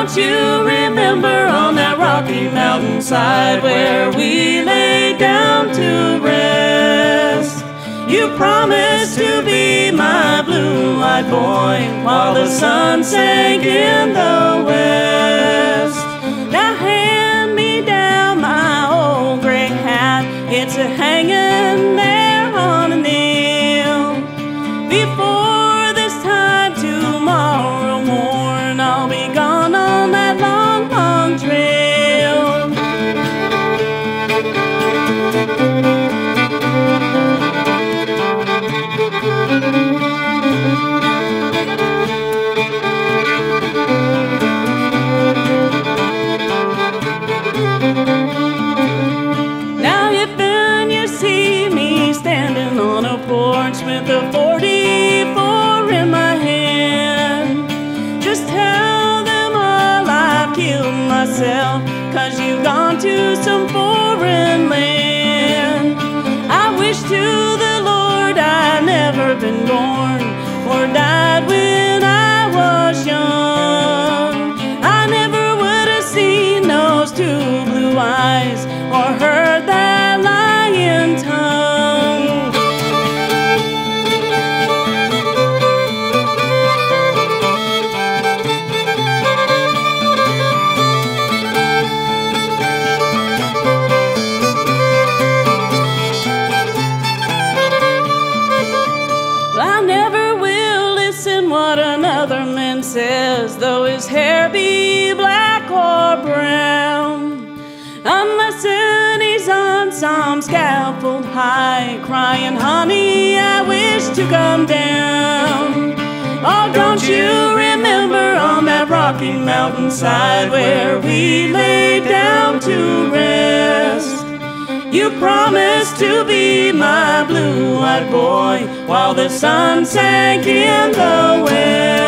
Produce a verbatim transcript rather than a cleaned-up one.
don't you remember on that rocky mountainside where we lay down to rest? You promised to be my blue-eyed boy while the sun sank in the west. Now hand me down my old gray hat, it's a hanging there on a nail. Before this time tomorrow morn, I'll be gone on that long, long trail. With a forty-four in my hand, just tell them all I've killed myself, 'cause you've gone to some foreign land. I wish to the Lord I'd never been born or died when I was young. I never would have seen those two blue eyes or heard that lying tongue. What another man says, though his hair be black or brown, unless he's on some scaffold high, crying, honey, I wish to come down. Oh, don't you remember on that rocky mountainside where we lay down to rest? You promised to be my blue-eyed boy while the sun sank in the west.